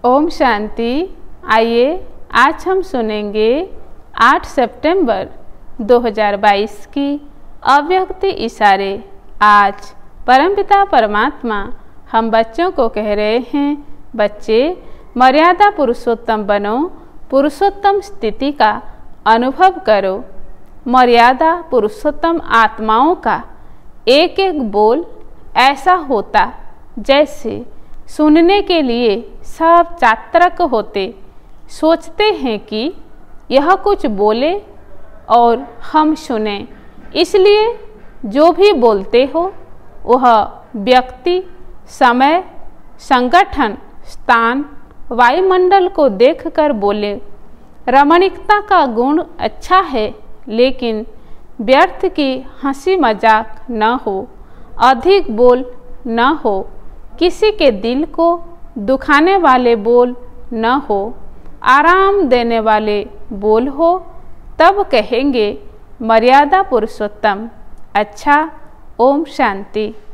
ओम शांति। आइए आज हम सुनेंगे 8 सितंबर 2022 की अव्यक्त इशारे। आज परमपिता परमात्मा हम बच्चों को कह रहे हैं, बच्चे मर्यादा पुरुषोत्तम बनो, पुरुषोत्तम स्थिति का अनुभव करो। मर्यादा पुरुषोत्तम आत्माओं का एक एक बोल ऐसा होता जैसे सुनने के लिए सब चातरक होते, सोचते हैं कि यह कुछ बोले और हम सुने। इसलिए जो भी बोलते हो वह व्यक्ति, समय, संगठन, स्थान, वायुमंडल को देखकर बोले। रमणीकता का गुण अच्छा है, लेकिन व्यर्थ की हंसी मजाक न हो, अधिक बोल न हो, किसी के दिल को दुखाने वाले बोल न हो, आराम देने वाले बोल हो, तब कहेंगे मर्यादा पुरुषोत्तम। अच्छा, ओम शांति।